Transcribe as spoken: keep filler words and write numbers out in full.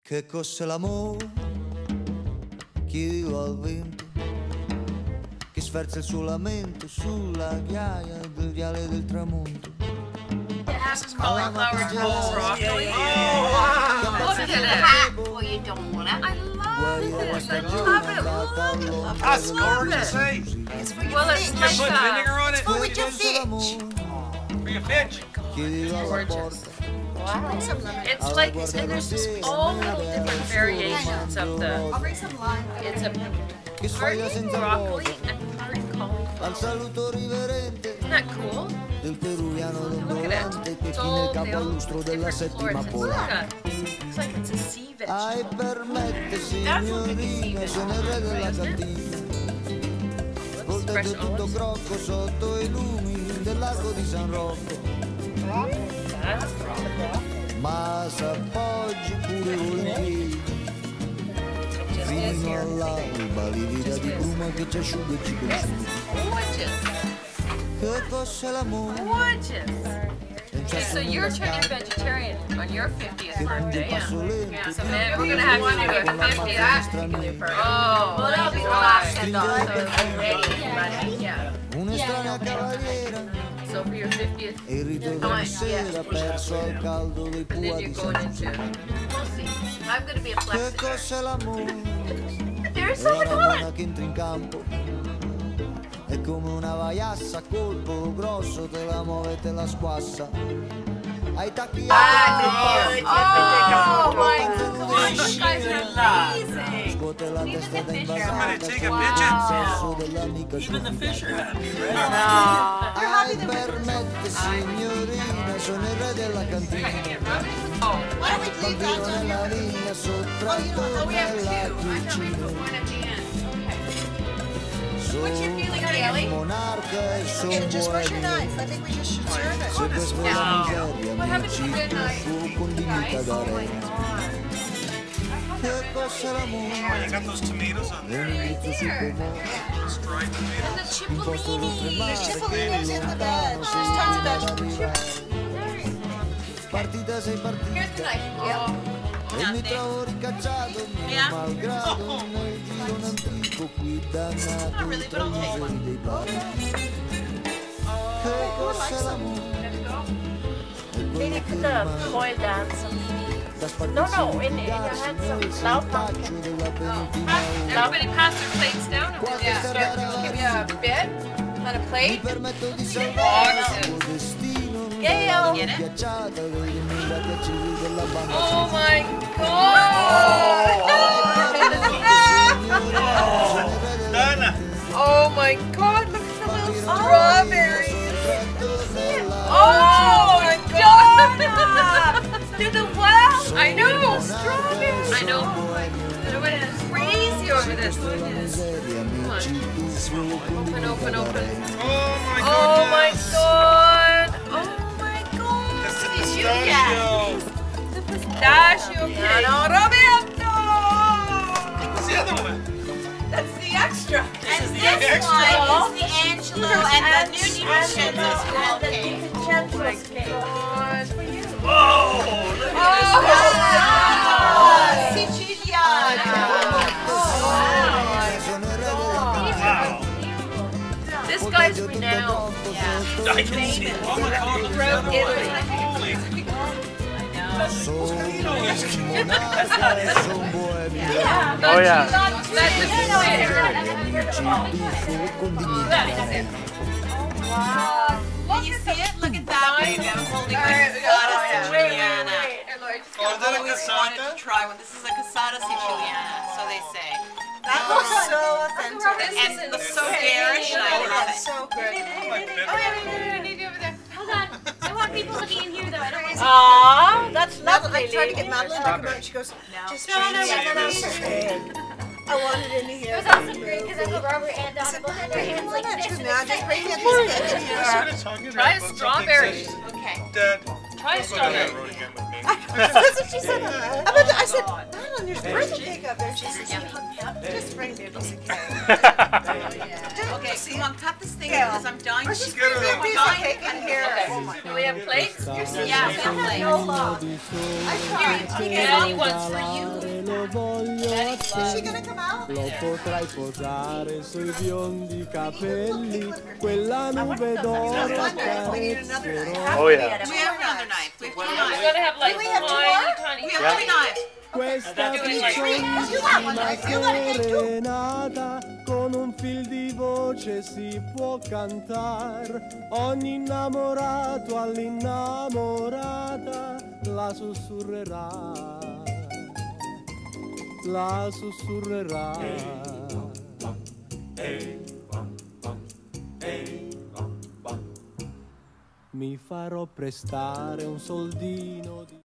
Che cos'è l'amore? Chiedilo al vento che sferza il suo lamento sulla ghiaia del viale del tramonto. Cauliflower toast broccoli. Oh, look at it. Well, you don't want it. I love this. I love it. Look. That's gorgeous, hey. It's for your Well, it's fish. like Put that. vinegar on it. Oh, with your fish. For your fish. Gorgeous. Wow. Bring some lemon. It's like, and there's just all little different variations of the. I'll bring some lime. It's a part broccoli and part cauliflower. Isn't that cool? Look at it. It's all the all different florets. Look at it. Looks like it's a sea vegetable. That's what the sea vegetable, isn't it? Whoops, fresh olives. That's Ma s'appoggi pure volentieri fino all'alba livida di bruma che ci asciuga e ci consuma. Gorgeous. Che cos'è l'amore? Gorgeous. Okay, so you're turning vegetarian on your fiftieth birthday. Yeah. Yeah. So then we're gonna have to do a fiftieth. Oh, Well, that'll be the last send off, so I'm ready. yeah. Un'estranea cavaliera So for your fiftieth, e il ritorno di sera perso al caldo dei and then you're going puati. into. We'll see. I'm gonna be a Che flexible. cos'è l'amore? There's È someone una donna calling. che entra in campo è come una vaiassa a colpo grosso, te la muove e te la squassa. Ai tacchi Oh my gosh, you guys are amazing. scuote la testa da I'm invasata. gonna take a picture. Sesso dell'amica Even the fish are happy, right? Ai permette signorina, sono il re della cantina. Oh, Why don't we leave that Bambino down nella here? vigna, sottratto We have two. nella I thought we cucina. put one at the end. Sono What's your feeling, Kelly? monarca e sono Okay, just where's your boemio. knife? I think we just should serve it. Se questa è la miseria, What mi happened to uccide good night? fu condimenta da re. Che cos'è Oh, l'amore? you got those tomatoes on È there. un inizio su comune. Those dried tomatoes. the cipollini. There's chipollinos in the bed. There's tons of vegetables. Partita sei Here's the partita knife. e mi trovo ricacciato mio Yeah. malgrado nel giro un antico qui dannato really, tra but i I'll take musei dei bar. Che cos'è l'amore? È quello che rimane Boy dance. da No, no, in, in your spartirsi hands nel some loud salvataggio pumpkin. della penultima Everybody pass their plates down. And we'll Qualche just sarà start. Give you a bit on a mi plate. permetto di salvare il suo destino Gail. Get it? ghiacciata dei mille piaceri della banda Oh my god! Done. Oh my god, look at the little strawberries! Oh my god! To the well! I know! Strawberries! I know! I went crazy over this. Open, open, open. Oh my Oh my goodness. god! Oh my god! That's the pistachio. The pistachio cake! No, Roberto! What's the other one? That's the extra! And the this extra. one is the Angelo and the new And DiVincenzo school the cake. DiVincenzo's cake. God. Oh, look at Ah, Siciliana. Wow. This guy's renowned. Yeah. I can see it. Oh my god. Throughout Italy. Holy. Yeah. Oh, yeah. That's the Wow. Can you see it? Look at that, baby. I'm holding my casata siciliana. Oh, is that a I've always wanted to cassata? try one. This is a casata siciliana, so they say. That looks so authentic. And it looks so garish, and I love it. So good. Oh, my goodness. Hold on. I want people to be in here though. I don't want Aww, that's Madeline, I lovely. tried to get Madeline to come out and she goes, just change it. I wanted in It here. was also great because Uncle Robert and Donovan had their hands like She this. goes, now just bring it this cake in here. Try a strawberry. Okay. Dad, Try a don't go down that strawberry. road again with me. That's what she said. I went to- I said, Madeline, there's birthday cake up there. She says, just bring me a piece of cake. Okay, so you want to cut this thing because I'm dying to Just shoot bring it. me a I'm piece of dying cake in here. Do we have plates? Yeah, we have like No love. I tried. Here, Annie wants for you. lo potrai posare sui biondi capelli, quella nube d'oro carezzerò. Oh yeah. Do we have another knife? We have two We knives. gotta have like tiny, tiny. We have three knives. Questa piccolissima serenata con un fil di voce si può cantar, ogni innamorato all'innamorata la sussurrerà, la sussurrerà. Mi farò prestare un soldino di